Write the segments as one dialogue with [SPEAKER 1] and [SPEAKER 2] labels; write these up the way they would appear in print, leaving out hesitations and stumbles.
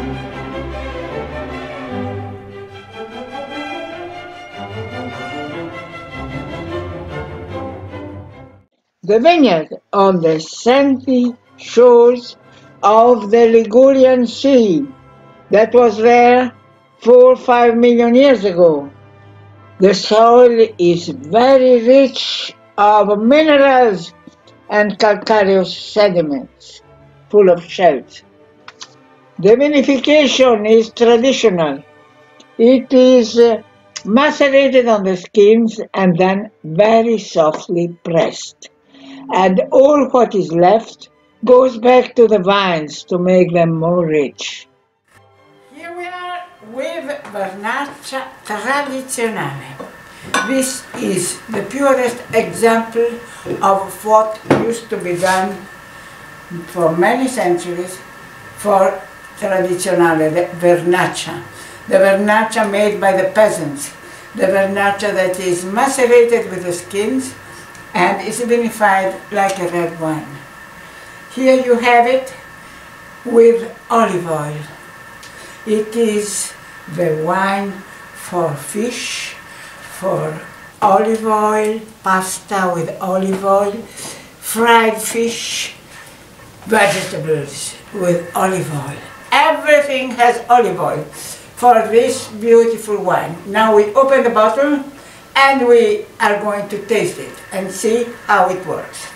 [SPEAKER 1] The vineyard on the sandy shores of the Ligurian Sea that was there 4 or 5 million years ago. The soil is very rich of minerals and calcareous sediments, full of shells. The vinification is traditional. It is macerated on the skins and then very softly pressed. And all what is left goes back to the vines to make them more rich.
[SPEAKER 2] Here we are with Vernaccia Tradizionale. This is the purest example of what used to be done for many centuries for Tradizionale, the Vernaccia. The Vernaccia made by the peasants. The Vernaccia that is macerated with the skins and is vinified like a red wine. Here you have it with olive oil. It is the wine for fish, for olive oil, pasta with olive oil, fried fish, vegetables with olive oil. Everything has olive oil for this beautiful wine. Now we open the bottle and we are going to taste it and see how it works.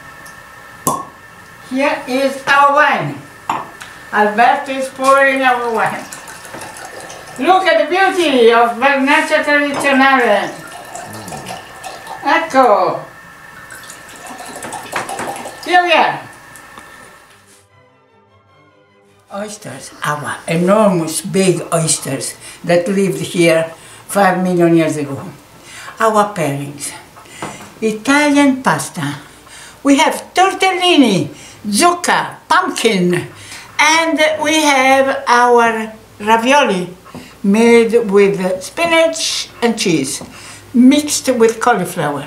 [SPEAKER 2] Here is our wine. Alberto is pouring our wine. Look at the beauty of Vernaccia Tradizionale. Ecco. Here we are. Oysters, our enormous big oysters that lived here 5 million years ago. Our pairings. Italian pasta. We have tortellini, zucca, pumpkin, and we have our ravioli made with spinach and cheese, mixed with cauliflower.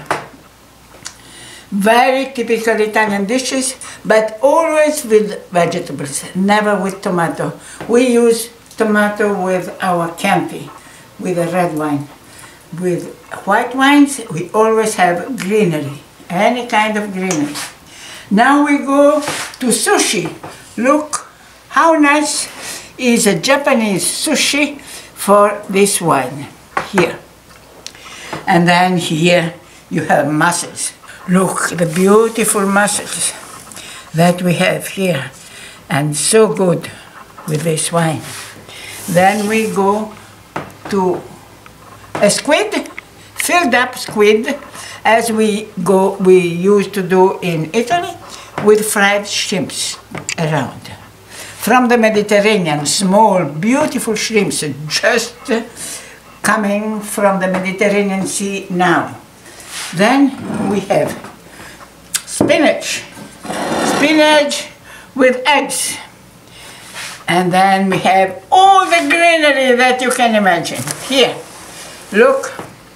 [SPEAKER 2] Very typical Italian dishes, but always with vegetables, never with tomato. We use tomato with our Chianti, with a red wine. With white wines, we always have greenery, any kind of greenery. Now we go to sushi. Look how nice is a Japanese sushi for this wine, here. And then here you have mussels. Look, the beautiful mussels that we have here, and so good with this wine. Then we go to a squid, filled up squid, as we used to do in Italy, with fried shrimps around. From the Mediterranean, small, beautiful shrimps, just coming from the Mediterranean Sea now. Then we have spinach with eggs. And then we have all the greenery that you can imagine. Here, look,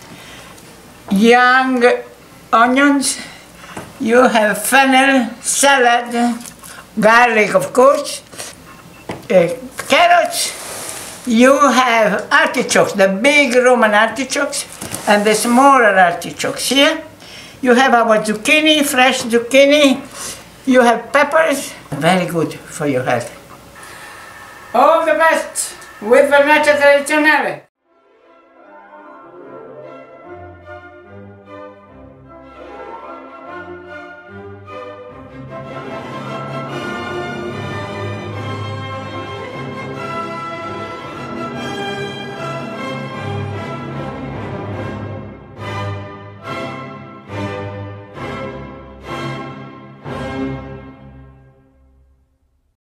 [SPEAKER 2] young onions, you have fennel, salad, garlic of course, carrots, you have artichokes, the big Roman artichokes and the smaller artichokes. Here you have our zucchini, fresh zucchini, you have peppers, very good for your health. All the best with Vernaccia Tradizionale.